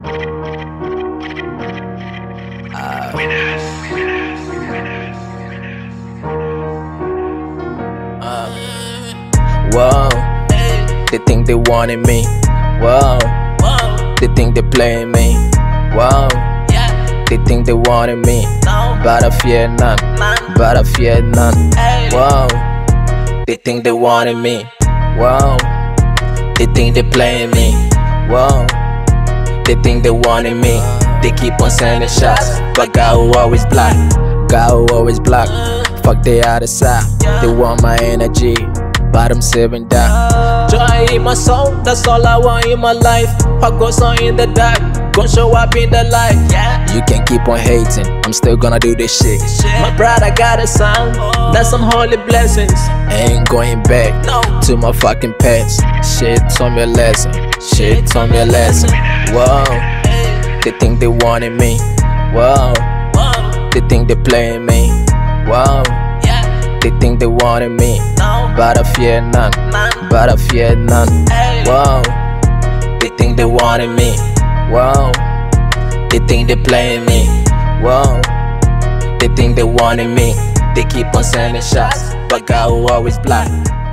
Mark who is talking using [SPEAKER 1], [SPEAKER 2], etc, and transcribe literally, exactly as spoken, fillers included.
[SPEAKER 1] Uh, uh, whoa, they think they wanted me. Whoa, they think they playing me. Whoa, they think they wanted me, but I fear none. But I fear none. Whoa, they think they wanted me. Whoa, they think they playing me. Whoa, they think they wanted me. They keep on sending shots, but God who always block. God who always block. Fuck they out of sight. They want my energy, bottom seven down. Joy in my soul, that's all I want in my life. What goes on in the dark, gon' show up in the light. You can keep on hating, I'm still gonna do this shit. My brother, I got a son, that's some holy blessings. Ain't going back to my fucking past. Shit taught me a lesson, shit taught me a lesson. Whoa, they think they wanted me. Whoa, they think they playing me. Whoa, they think they wanted me, but I fear none. But I fear none. Whoa, they think they wanted me. Whoa, they think they playing me. Whoa, they think they wanted me. They keep on sending shots, but God will always block.